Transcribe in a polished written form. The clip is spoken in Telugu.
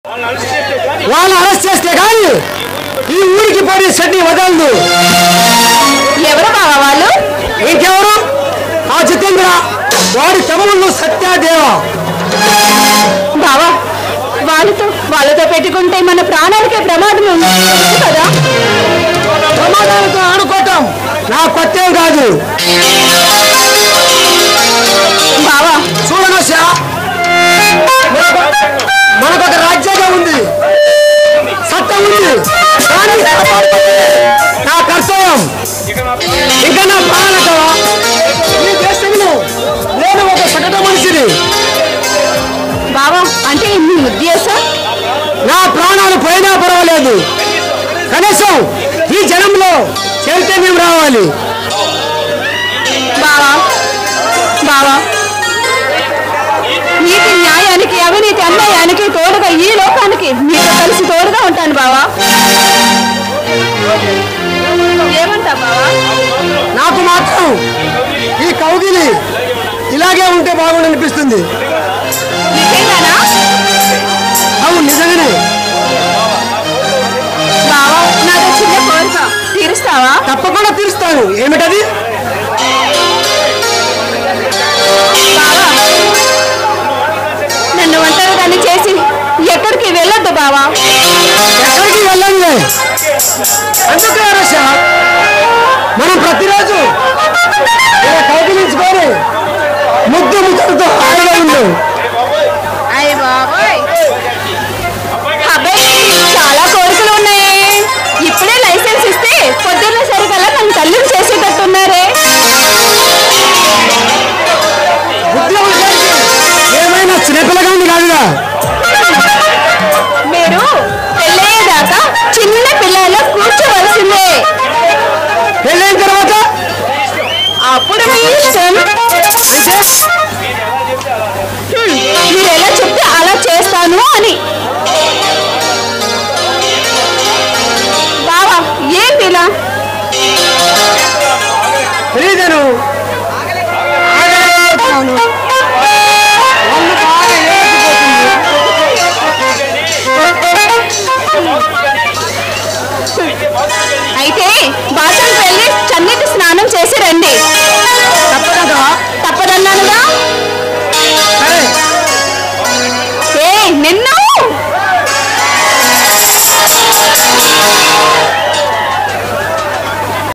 వాళ్ళు అరెస్ట్ చేస్తే కానీ ఈ ఊరికి పోలీస్ చెడ్డి వదలదు. ఎవరు బావా వాళ్ళు? ఇంకెవరు? ఆ జితేంద్ర, వాడి తమ్ముళ్ళు సత్యాదేవ. బావా వాళ్ళతో పెట్టుకుంటే మన ప్రాణాలకే ప్రమాదం ఉంది కదా. ప్రమాదాలతో ఆడుకోవటం నా కొత్తేం కాదు. బావా చూడనోషా, మనకొక రాజ్యాంగం ఉంది, చట్టం ఉంది, కానీ నా కర్తవ్యం. ఇంకా నా ప్రాణాలతో ఈ దేశంలో నేను ఒక సగటు మనిషిని. బావా అంటే మీ ఉద్దేశం? నా ప్రాణాలు పోయినా పర్వాలేదు, కనీసం ఈ జనంలో చైతన్యం రావాలి. బావా నీతి న్యాయానికి అవినీతి అన్యాయానికి తోడుగా ఈ లోకానికి మీతో కలిసి తోడుగా ఉంటాను బావా. ఏమంటా బావా? నాకు మాత్రం ఈ కౌగిలి ఇలాగే ఉంటే బాగుండి అనిపిస్తుంది. నిజంగానా? అవును, నిజంగానే. బావా నాకు చిన్న కోరిక తీరుస్తావా? తప్పకుండా తీరుస్తాను. ఏమిటది? బావా నన్ను ఒంటరిదాన్ని చేసి ఎక్కడికి వెళ్ళొద్దు బావా. ఎక్కడికి వెళ్ళండి. అందుకే రష మనం ప్రతిరోజు ఇలా కౌగిలించుకొని ముద్దు ముద్దులతో హాయిగా ఉండు. అయ్య బాబాయ్, అబ్బాయి చాలా కోరికలు ఉన్నాయి. ఇప్పుడే లైసెన్స్ ఇస్తే పొద్దున్న సరికల్లా నన్ను తల్లిని చేసేటట్టున్నారే. ఉద్యోగం ఏమైనా చిన్నపిల్లగాండి కాదుగా. మీరు పెళ్ళయ్యేదాకా చిన్న పిల్లల్లో కూర్చోవలసిందే. పెళ్ళైన తర్వాత అప్పుడు మీ ఇష్టం. అంటే మీరు ఎలా చెప్తే అలా చేస్తాను అని. బావా ఏం పిల్ల? తెలియదేను.